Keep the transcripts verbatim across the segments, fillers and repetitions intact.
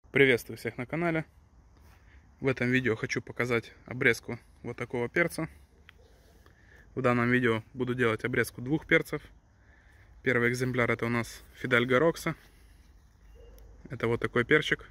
Приветствую всех на канале. В этом видео хочу показать обрезку вот такого перца. В данном видео буду делать обрезку двух перцев. Первый экземпляр — это у нас Fidalgo Roxa. Это вот такой перчик.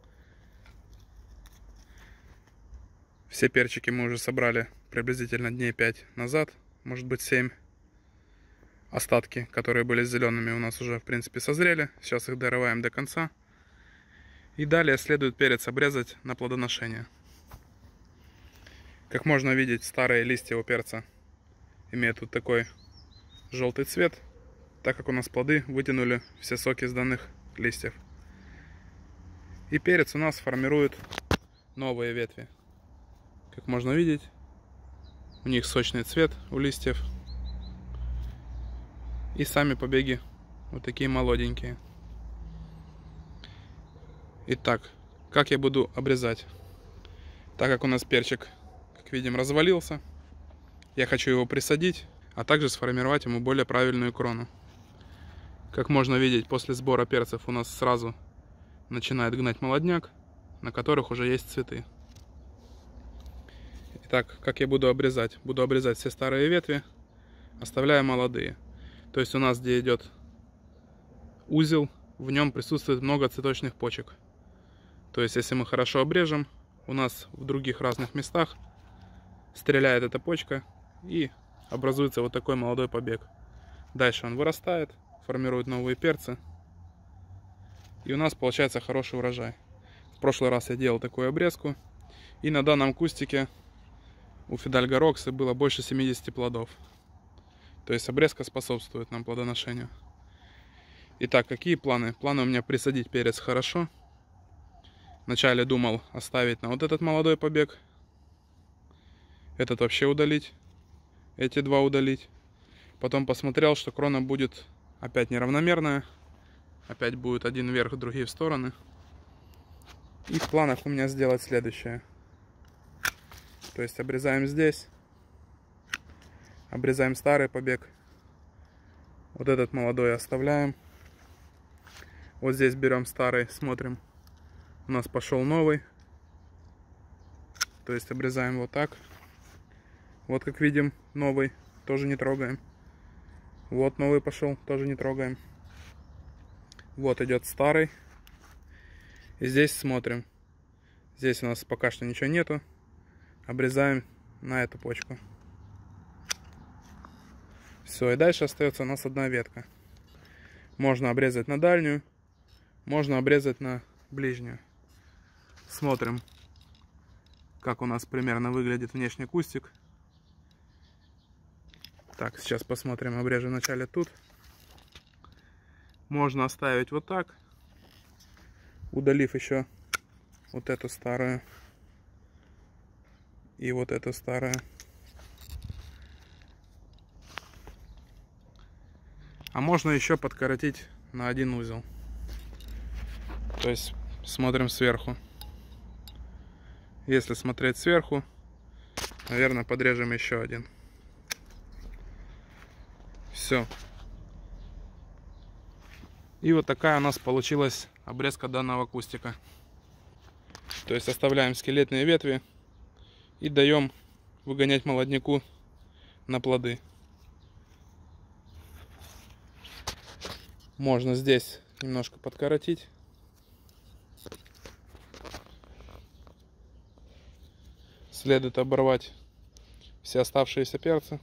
Все перчики мы уже собрали приблизительно дней пять назад, может быть семь. Остатки, которые были зелеными, у нас уже в принципе созрели. Сейчас их дорываем до конца. И далее следует перец обрезать на плодоношение. Как можно видеть, старые листья у перца имеют вот такой желтый цвет, так как у нас плоды вытянули все соки из данных листьев. И перец у нас формирует новые ветви. Как можно видеть, у них сочный цвет у листьев. И сами побеги вот такие молоденькие. Итак, как я буду обрезать? Так как у нас перчик, как видим, развалился, я хочу его присадить, а также сформировать ему более правильную крону. Как можно видеть, после сбора перцев у нас сразу начинает гнать молодняк, на которых уже есть цветы. Итак, как я буду обрезать? Буду обрезать все старые ветви, оставляя молодые. То есть у нас, где идет узел, в нем присутствует много цветочных почек. То есть, если мы хорошо обрежем, у нас в других разных местах стреляет эта почка и образуется вот такой молодой побег. Дальше он вырастает, формирует новые перцы, и у нас получается хороший урожай. В прошлый раз я делал такую обрезку, и на данном кустике у Fidalgo Roxa было больше семидесяти плодов. То есть обрезка способствует нам плодоношению. Итак, какие планы? Планы у меня присадить перец хорошо. Вначале думал оставить на вот этот молодой побег. Этот вообще удалить. Эти два удалить. Потом посмотрел, что крона будет опять неравномерная. Опять будет один вверх, другие в стороны. И в планах у меня сделать следующее. То есть обрезаем здесь. Обрезаем старый побег. Вот этот молодой оставляем. Вот здесь берем старый, смотрим. У нас пошел новый. То есть обрезаем вот так. Вот как видим, новый. Тоже не трогаем. Вот новый пошел, тоже не трогаем. Вот идет старый. И здесь смотрим. Здесь у нас пока что ничего нету. Обрезаем на эту почку. Все, и дальше остается у нас одна ветка. Можно обрезать на дальнюю, можно обрезать на ближнюю. Смотрим, как у нас примерно выглядит внешний кустик. Так, сейчас посмотрим, обрежем вначале тут. Можно оставить вот так, удалив еще вот эту старую и вот эту старую. А можно еще подкоротить на один узел. То есть смотрим сверху. Если смотреть сверху, наверное, подрежем еще один. Все. И вот такая у нас получилась обрезка данного кустика. То есть оставляем скелетные ветви и даем выгонять молодняку на плоды. Можно здесь немножко подкоротить. Следует оборвать все оставшиеся перцы.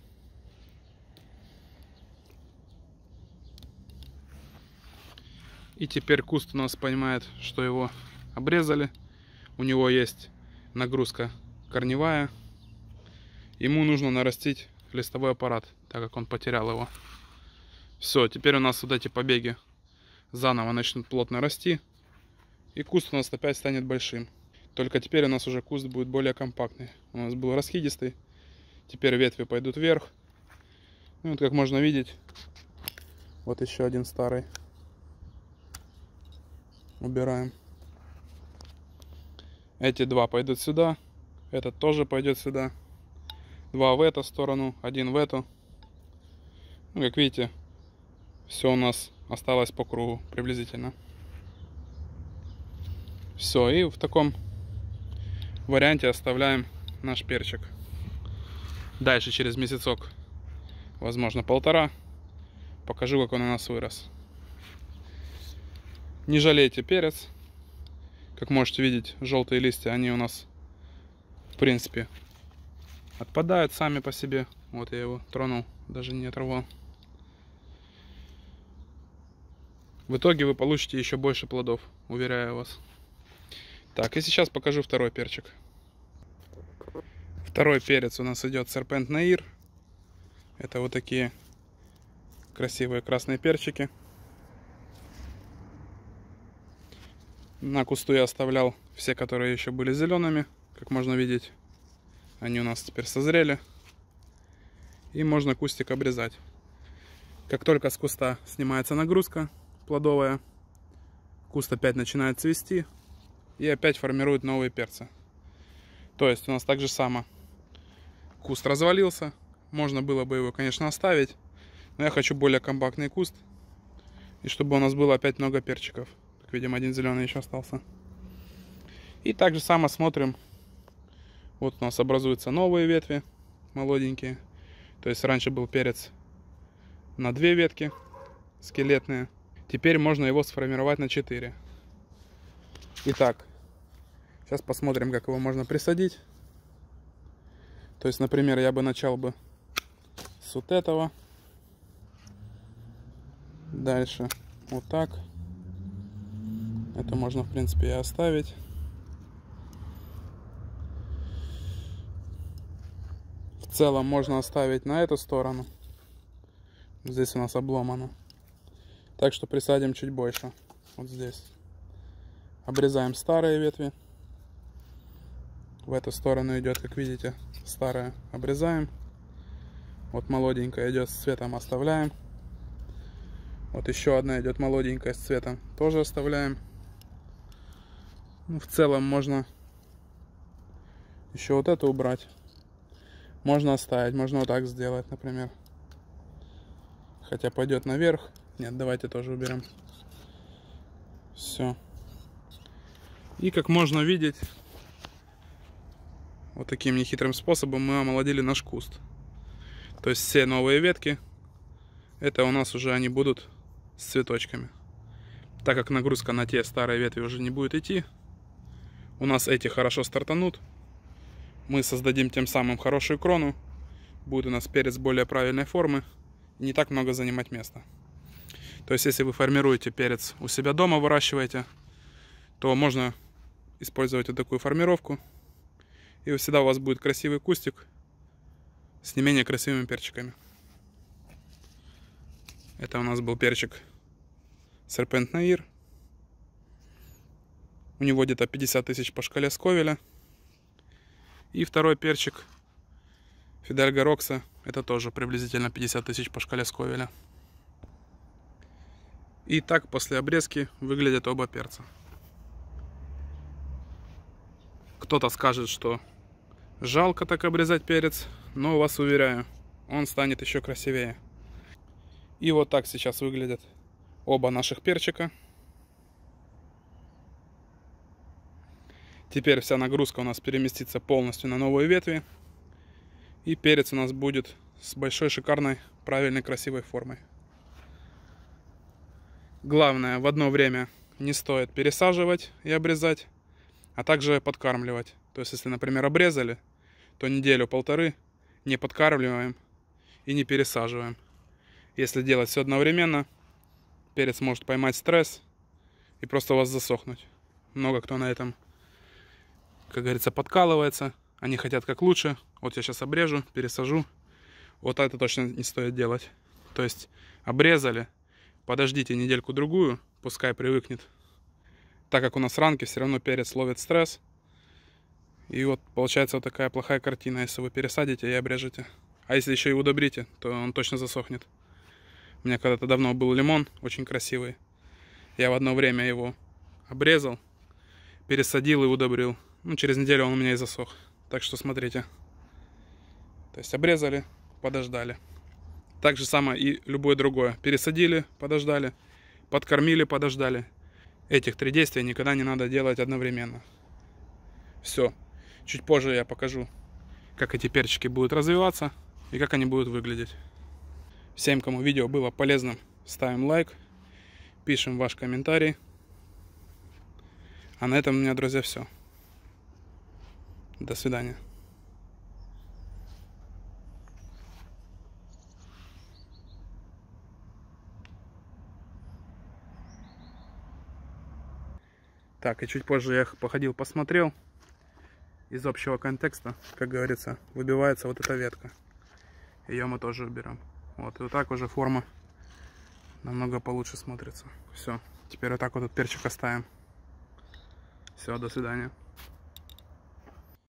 И теперь куст у нас понимает, что его обрезали. У него есть нагрузка корневая. Ему нужно нарастить листовой аппарат, так как он потерял его. Все, теперь у нас вот эти побеги заново начнут плотно расти. И куст у нас опять станет большим. Только теперь у нас уже куст будет более компактный. У нас был расхидистый. Теперь ветви пойдут вверх. Ну, вот как можно видеть, вот еще один старый. Убираем. Эти два пойдут сюда. Этот тоже пойдет сюда. Два в эту сторону, один в эту. Ну, как видите, все у нас осталось по кругу приблизительно. Все, и в таком варианте оставляем наш перчик. Дальше через месяцок, возможно полтора, покажу, как он у нас вырос. Не жалейте перец. Как можете видеть, желтые листья, они у нас в принципе отпадают сами по себе. Вот я его тронул, даже не оторвал. В итоге вы получите еще больше плодов, уверяю вас. Так, и сейчас покажу второй перчик. Второй перец у нас идет Серпент Наир. Это вот такие красивые красные перчики. На кусту я оставлял все, которые еще были зелеными. Как можно видеть, они у нас теперь созрели. И можно кустик обрезать. Как только с куста снимается нагрузка плодовая, куст опять начинает цвести и опять формирует новые перцы. То есть у нас так же само. Куст развалился. Можно было бы его, конечно, оставить. Но я хочу более компактный куст. И чтобы у нас было опять много перчиков. Как видим, один зеленый еще остался. И так же само смотрим. Вот у нас образуются новые ветви. Молоденькие. То есть раньше был перец на две ветки. Скелетные. Теперь можно его сформировать на четыре. Итак. Сейчас посмотрим, как его можно присадить. То есть, например, я бы начал бы с вот этого. Дальше вот так. Это можно, в принципе, и оставить. В целом можно оставить на эту сторону. Здесь у нас обломано. Так что присадим чуть больше. Вот здесь. Обрезаем старые ветви. В эту сторону идет, как видите, старая. Обрезаем. Вот молоденькая идет с цветом, оставляем. Вот еще одна идет молоденькая с цветом, тоже оставляем. Ну, в целом можно еще вот это убрать. Можно оставить, можно вот так сделать, например. Хотя пойдет наверх. Нет, давайте тоже уберем. Все. И как можно видеть, вот таким нехитрым способом мы омолодили наш куст. То есть все новые ветки, это у нас уже они будут с цветочками. Так как нагрузка на те старые ветви уже не будет идти, у нас эти хорошо стартанут. Мы создадим тем самым хорошую крону. Будет у нас перец более правильной формы. И не так много занимать места. То есть если вы формируете перец у себя дома, выращиваете, то можно использовать вот такую формировку. И всегда у вас будет красивый кустик с не менее красивыми перчиками. Это у нас был перчик Серпент Наир. У него где-то пятьдесят тысяч по шкале Сковеля. И второй перчик Фидальго Рокса. Это тоже приблизительно пятьдесят тысяч по шкале Сковеля. И так после обрезки выглядят оба перца. Кто-то скажет, что жалко так обрезать перец, но вас уверяю, он станет еще красивее. И вот так сейчас выглядят оба наших перчика. Теперь вся нагрузка у нас переместится полностью на новые ветви. И перец у нас будет с большой, шикарной, правильной, красивой формой. Главное, в одно время не стоит пересаживать и обрезать, а также подкармливать. То есть, если, например, обрезали, то неделю-полторы не подкармливаем и не пересаживаем. Если делать все одновременно, перец может поймать стресс и просто у вас засохнуть. Много кто на этом, как говорится, подкалывается. Они хотят как лучше. Вот я сейчас обрежу, пересажу. Вот это точно не стоит делать. То есть обрезали, подождите недельку-другую, пускай привыкнет. Так как у нас ранки, все равно перец ловит стресс. И вот получается вот такая плохая картина, если вы пересадите и обрежете. А если еще и удобрите, то он точно засохнет. У меня когда-то давно был лимон, очень красивый. Я в одно время его обрезал, пересадил и удобрил. Ну, через неделю он у меня и засох. Так что смотрите. То есть обрезали, подождали. Так же самое и любое другое. Пересадили, подождали. Подкормили, подождали. этих три действия никогда не надо делать одновременно. Все. Чуть позже я покажу, как эти перчики будут развиваться и как они будут выглядеть. Всем, кому видео было полезным, ставим лайк, пишем ваш комментарий. А на этом у меня, друзья, все. До свидания. Так, и чуть позже я походил, посмотрел. Из общего контекста, как говорится, выбивается вот эта ветка. Ее мы тоже уберем. Вот, и вот так уже форма намного получше смотрится. Все, теперь вот так вот этот перчик оставим. Все, до свидания.